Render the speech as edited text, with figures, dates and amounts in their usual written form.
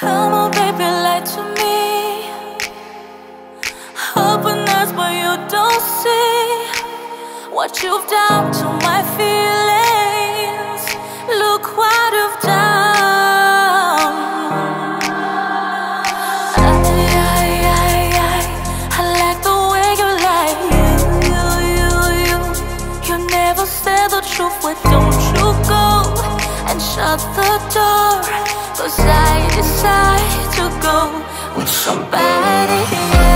Come on, baby, lie to me. Open eyes, but you don't see what you've done to my feelings. Look what you've done. I like the way you lie. You never said the truth. Why don't you go and shut the door? 'Cause I decide to go with somebody else.